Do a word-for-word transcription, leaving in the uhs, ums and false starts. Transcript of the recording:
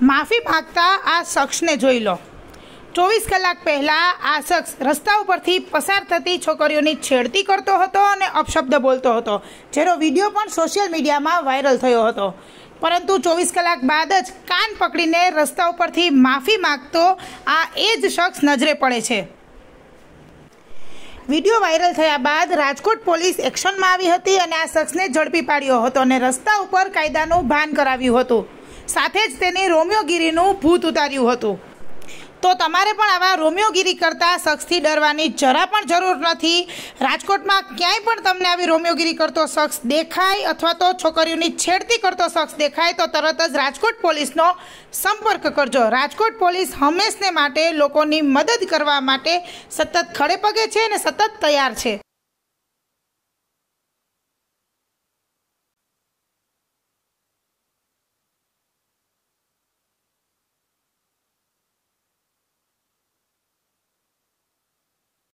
માફી માંગતા આ શખ્સને જોઈ લો। ચોવીસ કલાક પહેલાં આ શખ્સ રસ્તા ઉપરથી પસાર થતી છોકરીઓની છેડતી કરતો હતો અને અપશબ્દ બોલતો હતો, જેનો વિડીયો પણ સોશિયલ મીડિયામાં વાયરલ થયો હતો। પરંતુ ચોવીસ કલાક બાદ જ કાન પકડીને રસ્તા ઉપરથી માફી માંગતો આ એ જ શખ્સ નજરે પડે છે। વિડીયો વાયરલ થયા બાદ રાજકોટ પોલીસ એક્શનમાં આવી હતી અને આ શખ્સને ઝડપી પાડ્યો હતો અને રસ્તા ઉપર કાયદાનું ભાન કરાવ્યું હતું, સાથે જ તેની રોમિયોગીરીનું ભૂત ઉતાર્યું હતું। તો તમારે પણ આવા રોમિયોગીરી કરતા શખ્સથી ડરવાની જરા પણ જરૂર નથી। રાજકોટમાં ક્યાંય પણ તમને આવી રોમિયોગીરી કરતો શખ્સ દેખાય અથવા તો છોકરીઓની છેડતી કરતો શખ્સ દેખાય તો તરત જ રાજકોટ પોલીસનો સંપર્ક કરજો। રાજકોટ પોલીસ હંમેશને માટે લોકોની મદદ કરવા માટે સતત ખડે પગે છે અને સતત તૈયાર છે।